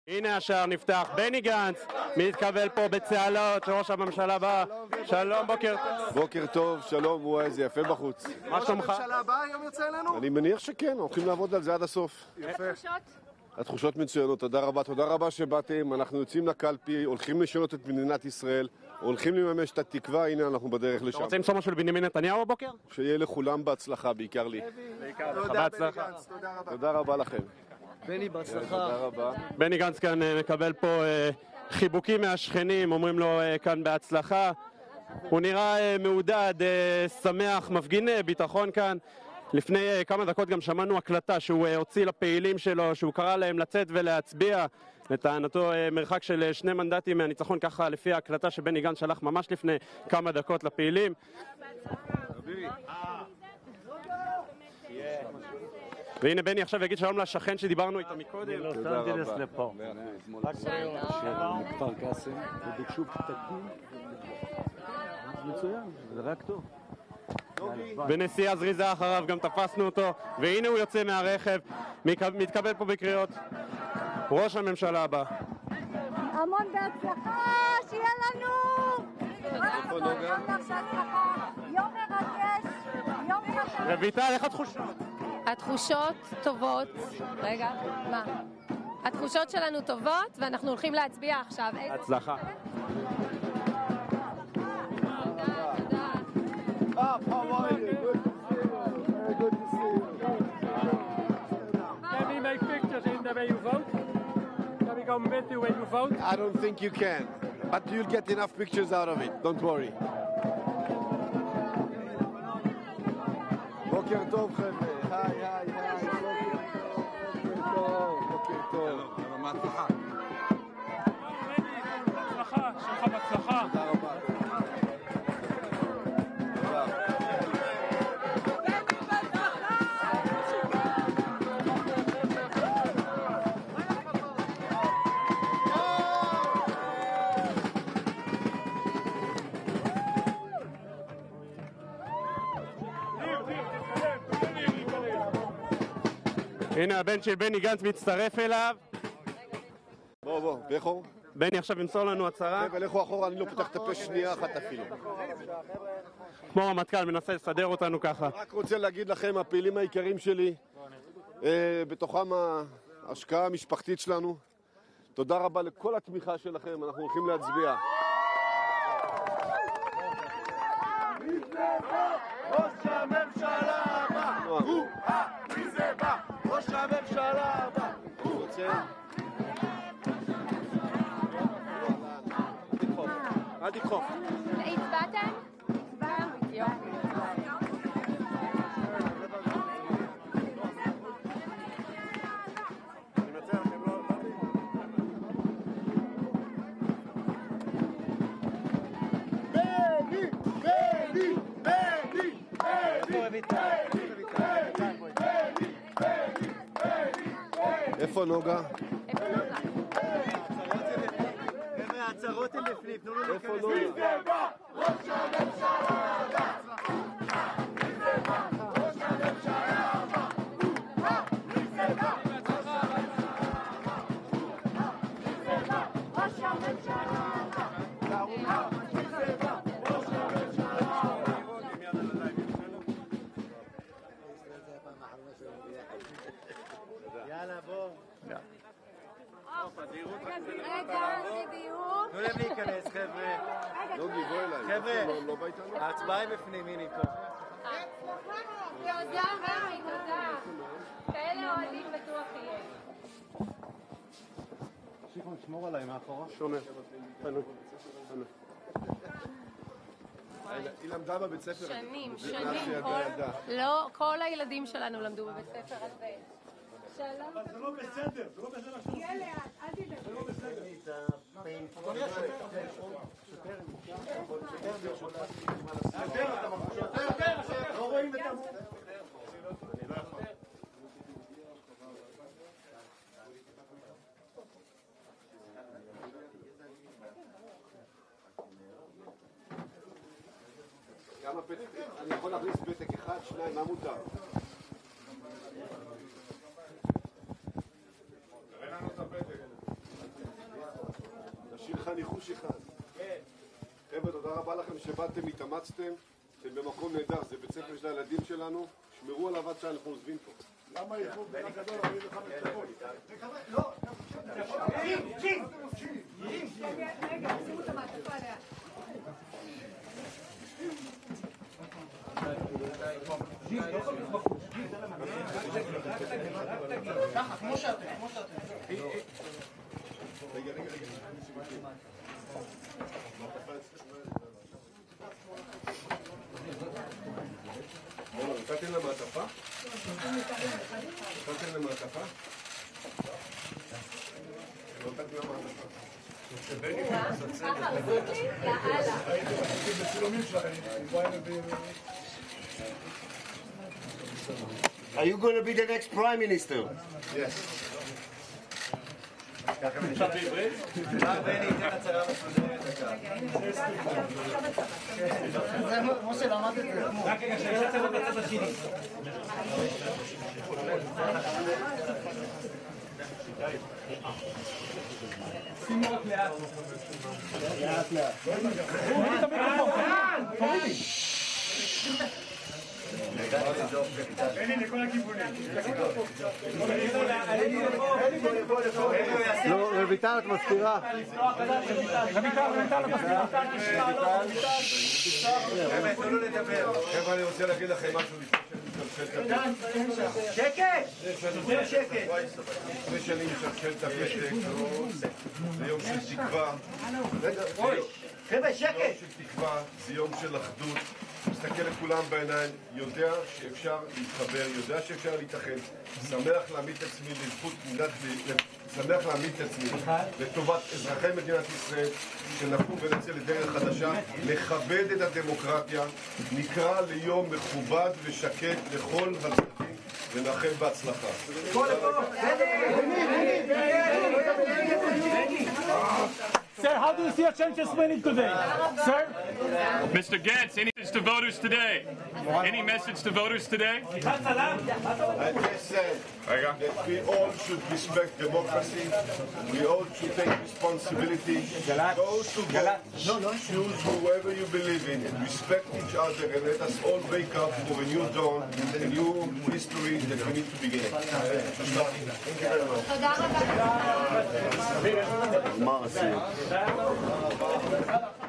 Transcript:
הנה השער נפתח, בני גנץ מתקבל פה בצהלות שראש הממשלה בא. שלום, בוקר טוב. בוקר טוב, שלום, וואי, איזה יפה בחוץ. מה שלומך? ראש הממשלה הבא היום יוצא אלינו? אני מניח שכן, הולכים לעבוד על זה עד הסוף. התחושות מצוינות, תודה רבה שבאתם. אנחנו יוצאים לקלפי, הולכים לשנות את מדינת ישראל, הולכים לממש את התקווה, הנה אנחנו בדרך לשם. אתה רוצה למסור משהו לבנימין נתניהו בבוקר? שיהיה לכולם בהצלחה, בעיקר לי. תודה בני גנץ, תודה רבה. תודה רבה לכם. בני, בהצלחה. תודה רבה. בני גנץ כאן מקבל פה חיבוקים מהשכנים, אומרים לו כאן בהצלחה. הוא נראה מעודד, שמח, מפגין ביטחון כאן. לפני כמה דקות גם שמענו הקלטה שהוא הוציא לפעילים שלו, שהוא קרא להם לצאת ולהצביע. לטענתו מרחק של 2 מנדטים מהניצחון, ככה לפי ההקלטה שבני גנץ שלח ממש לפני כמה דקות לפעילים. והנה בני עכשיו יגיד שלום לשכן שדיברנו איתו מקודם. תודה רבה. מכפר קאסם, וביקשו פתקים. מצוין, זה רק טוב. בנסיעה זריזה אחריו גם תפסנו אותו, והנה הוא יוצא מהרכב, מתקבל פה בקריאות ראש הממשלה הבא. המון בהצלחה, שיהיה לנו! יום מרגש, יום חשוב. רויטל, איך התחושות? התחושות טובות. רגע, מה? התחושות שלנו טובות ואנחנו הולכים להצביע עכשיו. הצלחה. Can we make pictures in the way you vote? Can we come with the way you vote? I don't think you can, but you'll get enough pictures out of it, don't worry. בוקר טוב חבר'ה, היי, בוקר טוב. הצלחה, שלך בהצלחה. תודה רבה. הנה הבן של בני גנץ מצטרף אליו. בוא, לכו. בני עכשיו ימסור לנו הצהרה. חבר'ה, לכו אחורה, אני לא פותח את הפה שנייה אחת אפילו. כמו רמטכ"ל מנסה לסדר אותנו ככה. רק רוצה להגיד לכם, הפעילים העיקריים שלי, בתוכם ההשקעה המשפחתית שלנו, תודה רבה לכל התמיכה שלכם, אנחנו הולכים להצביע. ראש הממשלה הבא! מי זה בא? ראש הממשלה הבא! הוא רוצה? אל תדחוף. הצבעתם? יופי. איפה נוגה? חבר'ה, הצהרות הם בפנים, תנו לו איפה להיכנס. נוגה? מי זה בא? ראש הממשלה הבא! מי זה בא? ראש הממשלה הבא! מי זה בא? ראש הממשלה הבא. יאללה, בוא. רגע, בדיוק. תנו להם להיכנס, חבר'ה. נוגי, בוא אליי. חבר'ה, לא בא איתנו? ההצבעה היא בפנים, הנה פה. תודה, רמי, תודה. כאלה אוהדים בטוח יהיה. שיקון, שמור עליי מאחורה. שומר. היא למדה בבית ספר. שנים. ילדה. לא, כל הילדים שלנו למדו בבית ספר הזה. שלום. זה לא בסדר, זה לא בסדר. תהיה לאט, אל תדאג. זה לא בסדר. לא רואים את המור. כמה פתק? אני יכול להכניס פתק אחד, שניים, מה מותר? תראה לנו את הפתק. ניחוש אחד. חבר'ה, תודה רבה לכם שבאתם, התאמצתם. אתם במקום נהדר, זה בית ספר של הילדים שלנו. שמרו עליו עד שאנחנו עוזבים פה. למה איחוד בין הגדול 45 דקות? לא, רגע, שימו את המעטפה עליה. ככה, כמו שאתם. רגע. נתתם למעטפה? נתתם למעטפה? לא נתתם למעטפה. Are you going to be the next Prime Minister? Yes. משה, למדת את זה. רק רגע, שאני רוצה לצאת בצד השני. שימו רק לאט. לאט. תורידי את המיקרופון. תורידי. בני לכל הכיוונים. לא, רויטל, את מסתירה. חבר'ה, אני רוצה להגיד לכם משהו לפני שאני משלשל את הפתק. זה יום של תקווה. חבר'ה, שקט! יום של תקווה, זה יום של אחדות. מסתכל לכולם בעיניים, יודע שאפשר להתחבר, יודע שאפשר להתאחד. שמח להעמיד את עצמי לזכות שמח להעמיד את עצמי לטובת אזרחי מדינת ישראל, שנקום ונצא לדרך חדשה, לכבד את הדמוקרטיה, נקרא ליום מכובד ושקט לכל הצדדים ונאחל בהצלחה. Sir, how do you see a change is winning today? Sir? Mr. Gantz, any message to voters today? Any message to voters today? I just said that we all should respect democracy, we all should take responsibility, those who vote, choose whoever you believe in, respect each other and let us all wake up for a new dawn, a new history that we need to begin. Thank you very much. תודה רבה. מה עשינו?